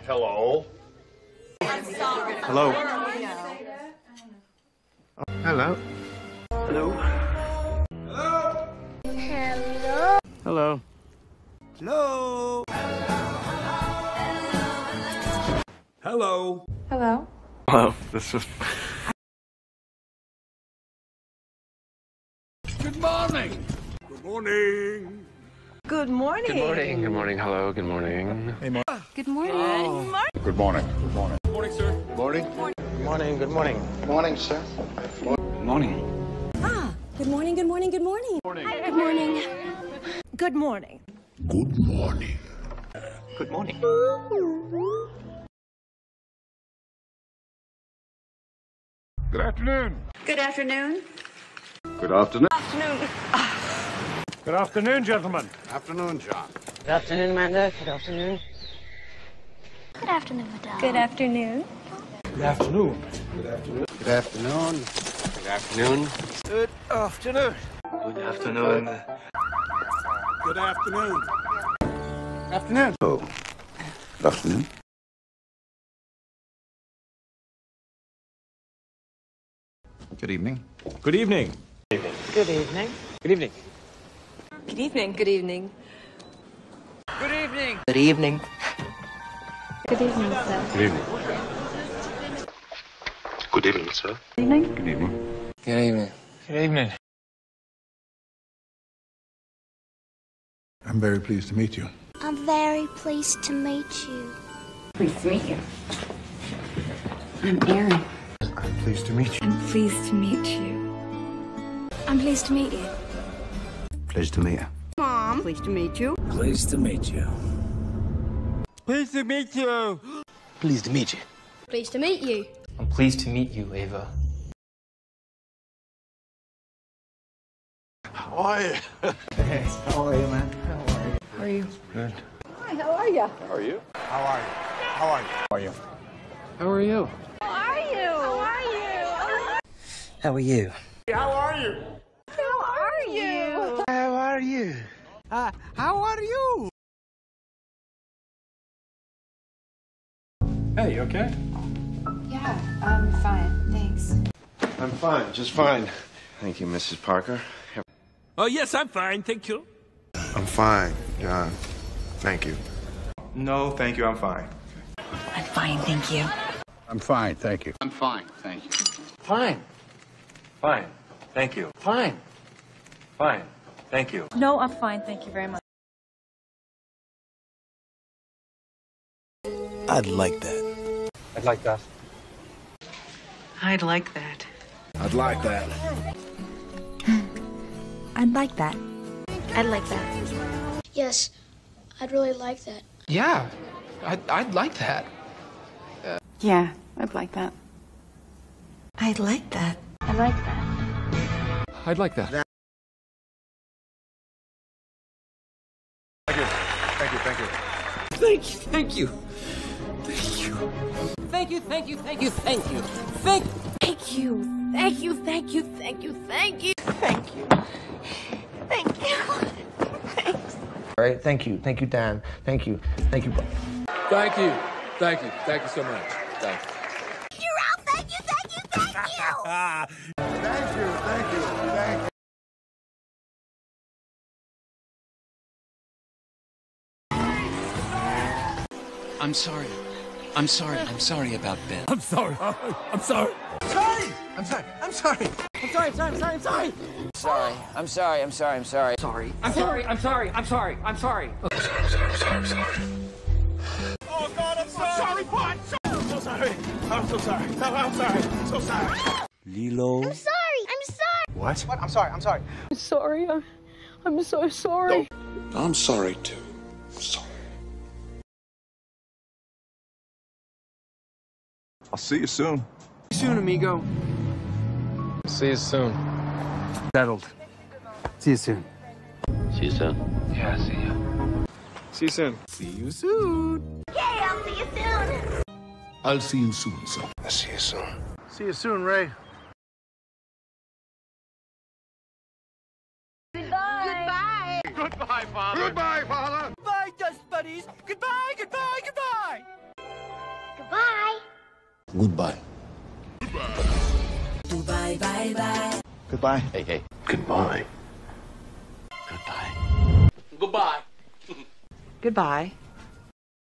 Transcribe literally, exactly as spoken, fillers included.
Hello. Hello. Hello. Hello. Hello. Hello. Hello. Hello. Hello. Hello. This is. Good morning. Good morning. Good morning. Good morning. Good morning. Hello. Good morning. Good morning. Good morning. Good morning. Good morning, sir. Morning. Good morning. Good morning. Good morning, sir. Good morning. Ah, good morning, good morning, good morning. Morning. Hi, good morning. Good morning. Good morning. Good morning. Good afternoon. Good afternoon. Good afternoon. Afternoon. Good afternoon, gentlemen. Afternoon, John. Good afternoon, Amanda. Good afternoon. Good afternoon, madame. Good afternoon. Good afternoon. Good afternoon. Good afternoon. Good afternoon. Good afternoon. Good afternoon. Good afternoon. Afternoon. Oh. Good afternoon. Good evening. Good evening. Good evening. Good evening. Good evening. Good evening. Good evening. Good evening. Good evening, sir. Good evening. Good evening, sir. Good evening. Good evening. Good evening. I'm very pleased to meet you. I'm very pleased to meet you. Pleased to meet you. I'm Erin. I'm pleased to meet you. I'm pleased to meet you. I'm pleased to meet you. Pleased to meet you. Mom. Pleased to meet you. Pleased to meet you. Pleased to meet you. Pleased to meet you. Pleased to meet you. I'm pleased to meet you, Ava. How are you? Hey, how are you, man? How are you? How are you? Good. Hi, how are you? How are you? How are you? How are you? How are you? How are you? How are you? How are you? How are you? How are you? How are you? How are you? Uh, how are you? Hey, you okay? Yeah, I'm fine. Thanks. I'm fine, just fine. Thank you, Missus Parker. Oh, yes, I'm fine, thank you. I'm fine, John. Thank you. No, thank you. I'm fine. I'm fine, thank you. I'm fine, thank you. I'm fine, thank you. Fine. Fine. Thank you. Fine. Fine. Thank you. No, I'm fine. Thank you very much. I'd like that. I'd like that. I'd like that. I'd like that. I'd like that. I'd like that. Yes, I'd really like that. Yeah, I'd, I'd like that. Yeah, I'd like that. I'd like that. I like that. I'd like that. Thank you. Thank you, thank you. Thank you. Thank you. Thank you. Thank you. Thank you. Thank you. Thank. Thank you. Thank you. Thank you. Thank you. Thank you. Thank you. Thank you. Thanks. All right, thank you. Thank you, Dan. Thank you. Thank you. Thank you. Thank you. Thank you so much. Thank you. You're out. Thank you. Thank you. Thank you. Thank you, thank you, thank you. I'm sorry. I'm sorry. I'm sorry about Ben. I'm sorry. I'm sorry. Sorry. I'm sorry. I'm sorry. I'm sorry. I'm sorry. I'm sorry. I'm sorry. Sorry. I'm sorry. I'm sorry. I'm sorry. Sorry. I'm sorry. I'm sorry. I'm sorry. I'm sorry. I'm sorry, I'm sorry, I'm sorry, I'm sorry. Oh, God, I'm sorry. I'm sorry, Pot. I'm so sorry. I'm so sorry. No, I'm sorry. I'm so sorry. Lilo. I'm sorry. I'm sorry. What? What? I'm sorry, I'm sorry. I'm sorry. I'm, I'm so sorry. I'm sorry, too. Sorry. I'll see you soon. See you soon, amigo. See you soon. Settled. See you soon. See you soon. Yeah, see you. See you soon. See you soon. Yay, I'll see you soon. I'll see you soon, son. I'll see you soon. See you soon, Ray. Goodbye. Goodbye. Goodbye, Father. Goodbye, Father. Bye, dust buddies. Goodbye. Goodbye. Goodbye. Goodbye. Goodbye, bye, bye. Goodbye. Hey, hey. Goodbye. Goodbye. Goodbye. Goodbye.